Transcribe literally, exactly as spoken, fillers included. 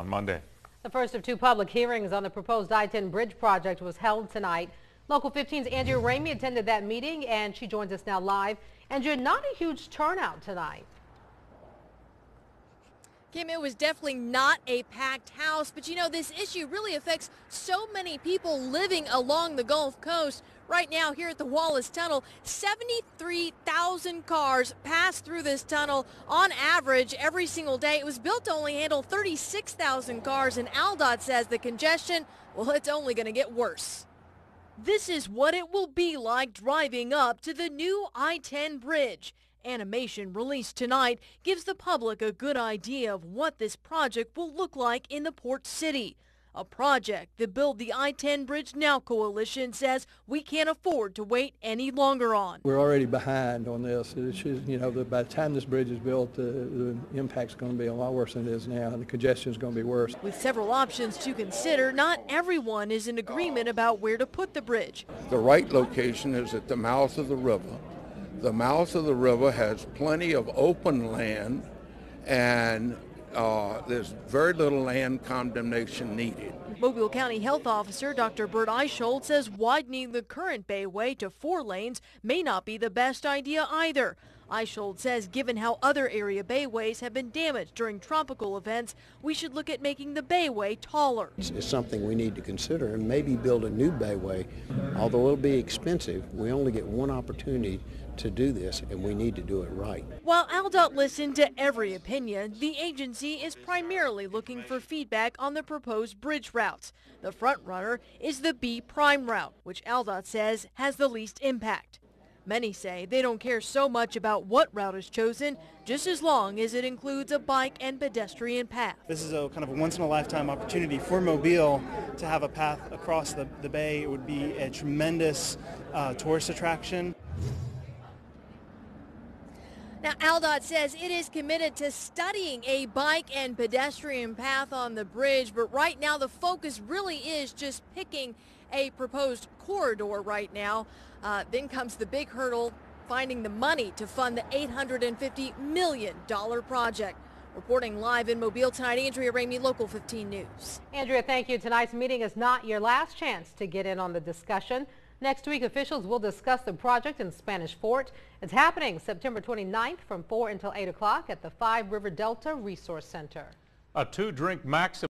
on Monday. The first of two public hearings on the proposed I ten bridge project was held tonight. Local fifteen's Andrea Ramey attended that meeting, and she joins us now live. Andrea, not a huge turnout tonight. Kim, it was definitely not a packed house, but you know, this issue really affects so many people living along the Gulf Coast. Right now here at the Wallace Tunnel, seventy-three thousand cars pass through this tunnel on average every single day. It was built to only handle thirty-six thousand cars, and ALDOT says the congestion, well, it's only going to get worse. This is what it will be like driving up to the new I ten bridge. Animation released tonight gives the public a good idea of what this project will look like in the port city. A project the Build the I ten Bridge Now coalition says we can't afford to wait any longer on. We're already behind on this. It's just, you know, by the time this bridge is built, the, the impact's going to be a lot worse than it is now, and the congestion is going to be worse. With several options to consider, not everyone is in agreement about where to put the bridge. The right location is at the mouth of the river. The mouth of the river has plenty of open land, and uh, there's very little land condemnation needed. Mobile County Health Officer Doctor Bert Eichold says widening the current Bayway to four lanes may not be the best idea either. Eichold says given how other area bayways have been damaged during tropical events, we should look at making the Bayway taller. It's, it's something we need to consider, and maybe build a new Bayway. Although it'll be expensive, we only get one opportunity to do this, and we need to do it right. While ALDOT listened to every opinion, the agency is primarily looking for feedback on the proposed bridge routes. The front runner is the B Prime route, which ALDOT says has the least impact. Many say they don't care so much about what route is chosen, just as long as it includes a bike and pedestrian path. This is a kind of a once-in-a-lifetime opportunity for Mobile to have a path across the, the bay. It would be a tremendous uh, tourist attraction. Now, ALDOT says it is committed to studying a bike and pedestrian path on the bridge, but right now the focus really is just picking a proposed corridor right now. Uh, then comes the big hurdle, finding the money to fund the eight hundred fifty million dollar project. Reporting live in Mobile tonight, Andrea Ramey, Local fifteen News. Andrea, thank you. Tonight's meeting is not your last chance to get in on the discussion. Next week, officials will discuss the project in Spanish Fort. It's happening September twenty-ninth from four until eight o'clock at the Five River Delta Resource Center. A two-drink maximum